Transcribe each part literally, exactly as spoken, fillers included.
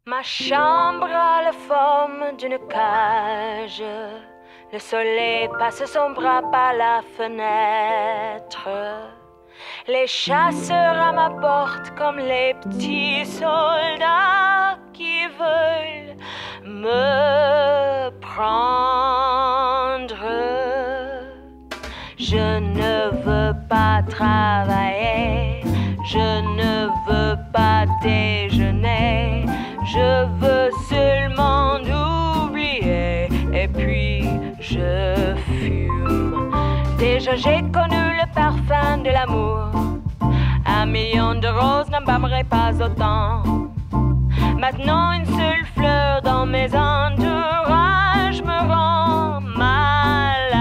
Ma chambre a la forme d'une cage. Le soleil passe son bras par la fenêtre. Les chasseurs à ma porte comme les petits soldats qui veulent me prendre. Je ne veux pas travailler, je ne veux pas déjeuner, je veux seulement oublier et puis je fume. Déjà j'ai connu le parfum de l'amour, un million de roses n'embaumerait pas autant. Maintenant une seule fleur dans mes entourages me rend malade.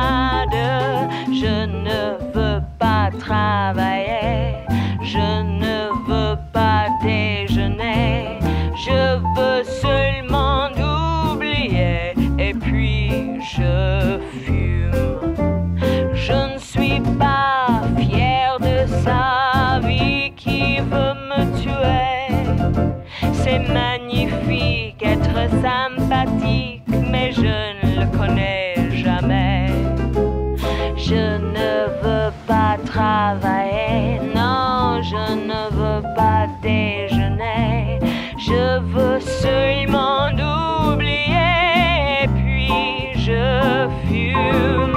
Je ne veux pas travailler, je ne veux pas déjeuner, je veux seulement oublier et puis je fume. Je ne suis pas fière de sa vie qui veut me tuer. C'est magnifique être sympathique, mais je ne le connais jamais. Je ne veux pas travailler, non, je ne veux pas déjeuner. Je veux seulement oublier, et puis je fume.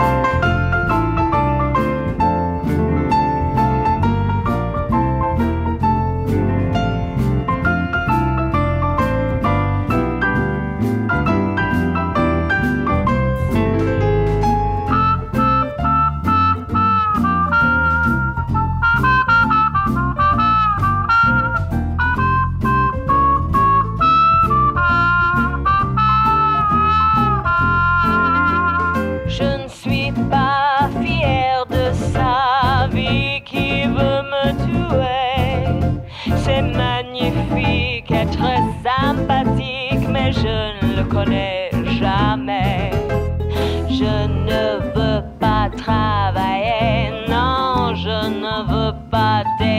C'est magnifique être sympathique, mais je ne le connais jamais. Je ne veux pas travailler, non, je ne veux pas